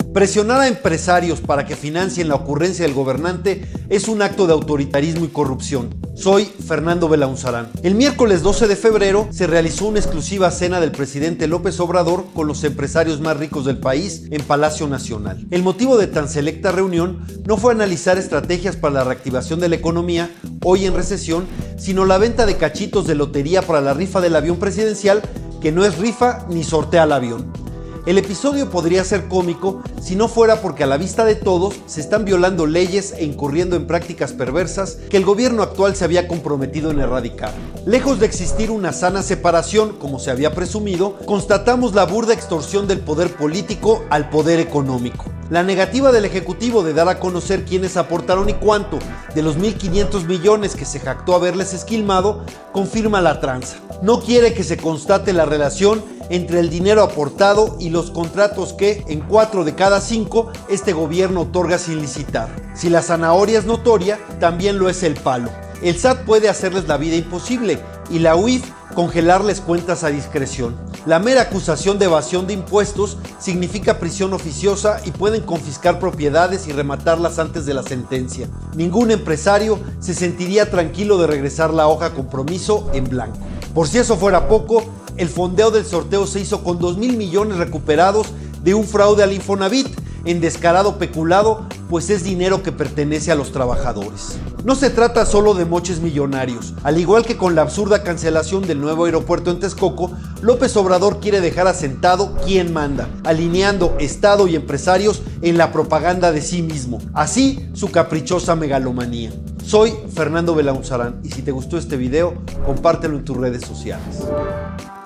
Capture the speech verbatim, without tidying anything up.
Presionar a empresarios para que financien la ocurrencia del gobernante es un acto de autoritarismo y corrupción. Soy Fernando Belaunzarán. El miércoles doce de febrero se realizó una exclusiva cena del presidente López Obrador con los empresarios más ricos del país en Palacio Nacional. El motivo de tan selecta reunión no fue analizar estrategias para la reactivación de la economía, hoy en recesión, sino la venta de cachitos de lotería para la rifa del avión presidencial, que no es rifa ni sortea el avión. El episodio podría ser cómico si no fuera porque a la vista de todos se están violando leyes e incurriendo en prácticas perversas que el gobierno actual se había comprometido en erradicar. Lejos de existir una sana separación, como se había presumido, constatamos la burda extorsión del poder político al poder económico. La negativa del Ejecutivo de dar a conocer quiénes aportaron y cuánto de los mil quinientos millones que se jactó haberles esquilmado confirma la tranza. No quiere que se constate la relación entre el dinero aportado y los contratos que, en cuatro de cada cinco, este gobierno otorga sin licitar. Si la zanahoria es notoria, también lo es el palo. El S A T puede hacerles la vida imposible y la U I F congelarles cuentas a discreción. La mera acusación de evasión de impuestos significa prisión oficiosa y pueden confiscar propiedades y rematarlas antes de la sentencia. Ningún empresario se sentiría tranquilo de regresar la hoja compromiso en blanco. Por si eso fuera poco, el fondeo del sorteo se hizo con dos mil millones recuperados de un fraude al Infonavit, en descarado peculado, pues es dinero que pertenece a los trabajadores. No se trata solo de moches millonarios. Al igual que con la absurda cancelación del nuevo aeropuerto en Texcoco, López Obrador quiere dejar asentado quién manda, alineando Estado y empresarios en la propaganda de sí mismo. Así, su caprichosa megalomanía. Soy Fernando Belaunzarán y si te gustó este video, compártelo en tus redes sociales.